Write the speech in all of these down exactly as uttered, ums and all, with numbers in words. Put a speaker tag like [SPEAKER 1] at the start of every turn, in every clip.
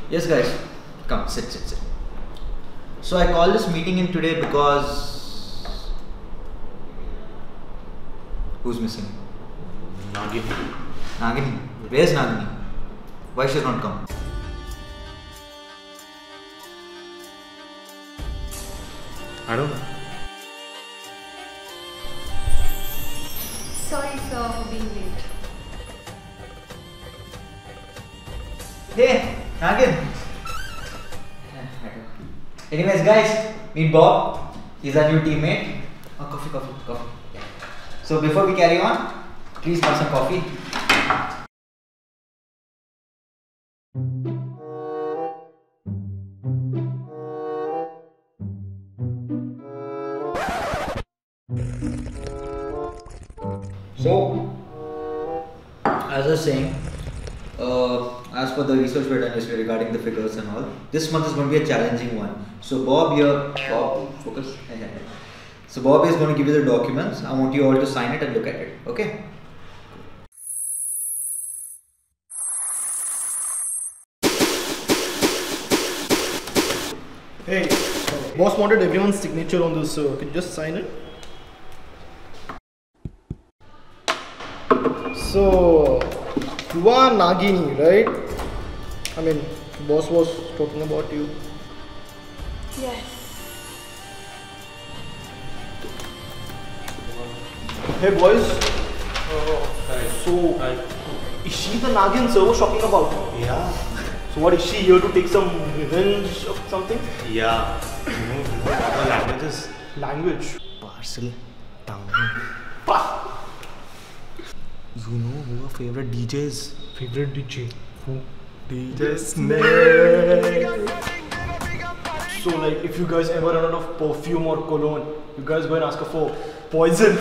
[SPEAKER 1] Yes, guys, come sit, sit, sit. So I called this meeting in today because who's missing?
[SPEAKER 2] Nagini.
[SPEAKER 1] Nagini. Where's Nagini? Why she not come?
[SPEAKER 2] I don't know.
[SPEAKER 3] Sorry, sir, for being late.
[SPEAKER 1] Hey, Nagin. Anyways, guys, meet Bob. He's our new teammate. Oh, coffee, coffee, coffee. So before we carry on, please have some coffee. So, as I was saying, uh, as per the research we done yesterday regarding the figures and all, this month is going to be a challenging one. So Bob here, Bob, focus. So Bob is going to give you the documents. I want you all to sign it and look at it. Okay?
[SPEAKER 4] Hey, boss wanted everyone's signature on this, so can you just sign it? So, you are Nagini, right? I mean, boss was talking about you.
[SPEAKER 3] Yes.
[SPEAKER 4] Hey boys, uh, so is she the Nagin sir was talking about?
[SPEAKER 2] Yeah.
[SPEAKER 4] So what, is she here to take some revenge or something?
[SPEAKER 2] Yeah. You know, you know other languages.
[SPEAKER 4] Language.
[SPEAKER 2] Parcel town. You know who her favorite D Js?
[SPEAKER 4] Favorite D J? Who?
[SPEAKER 2] D J Snake.
[SPEAKER 4] So like, if you guys ever run out of perfume or cologne, you guys go and ask her for poison.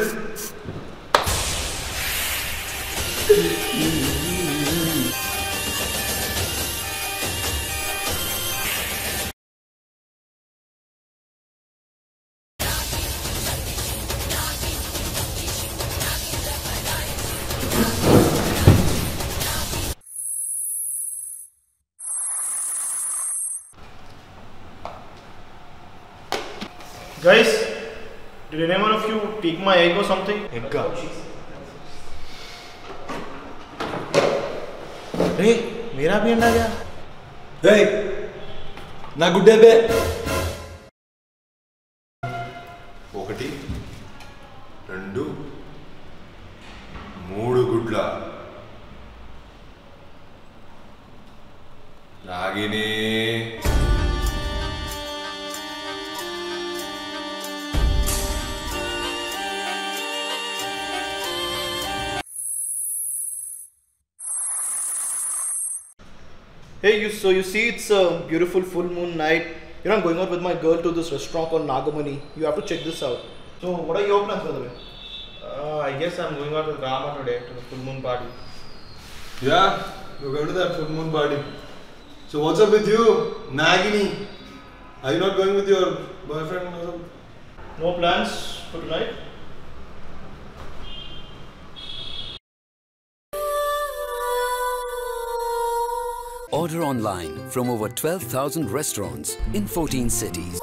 [SPEAKER 4] Guys, did anyone of you take my egg or something?
[SPEAKER 2] Egg. Hey, मेरा भी अंडा गया.
[SPEAKER 5] Hey, na good day be.
[SPEAKER 6] ఒకటి రెండు మూడు గుడ్ల నాగిని
[SPEAKER 4] Hey, you, so you see it's a beautiful full moon night. You know, I'm going out with my girl to this restaurant called Nagamani. You have to check this out. So, what are your plans, by the way?
[SPEAKER 2] Uh, I guess I'm going out with Rama today to the full moon party.
[SPEAKER 5] Yeah, you're going to that full moon party. So what's up with you, Nagini? Are you not going with your boyfriend or something?
[SPEAKER 4] No plans for tonight?
[SPEAKER 7] Order online from over twelve thousand restaurants in fourteen cities.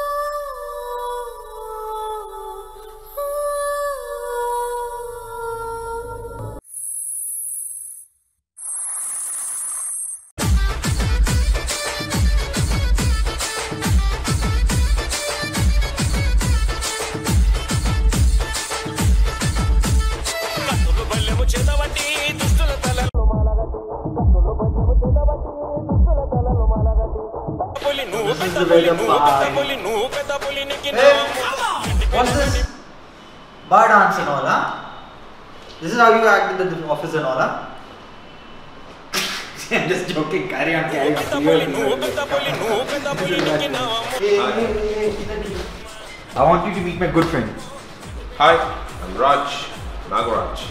[SPEAKER 1] Hey, what's this? Bar dance and all, huh? This is how you act in the office and all, huh? I'm just joking. Carry on, carry on. I want you to meet my good friend.
[SPEAKER 6] Hi, I'm Raj, Nagaraj.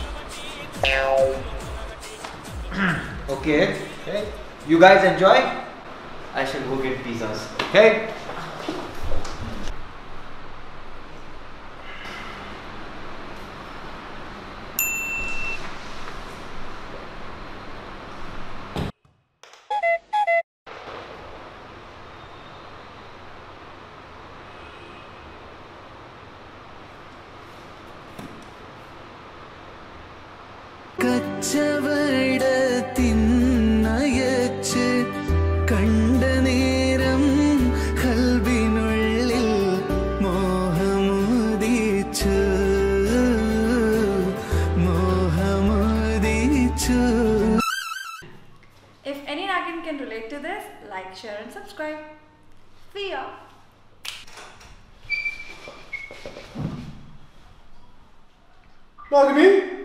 [SPEAKER 1] Okay. Okay. You guys enjoy? I shall go get pizzas. Okay?
[SPEAKER 8] കച്ചവടത്തിന്നയച്ച് കണ്ട നേരം കൽബിനുള്ളിൽ മോഹമുദിച്ചു മോഹമുദിച്ചു.
[SPEAKER 3] If any Nagin can relate to this, like, share and subscribe. See ya!
[SPEAKER 5] Nagini?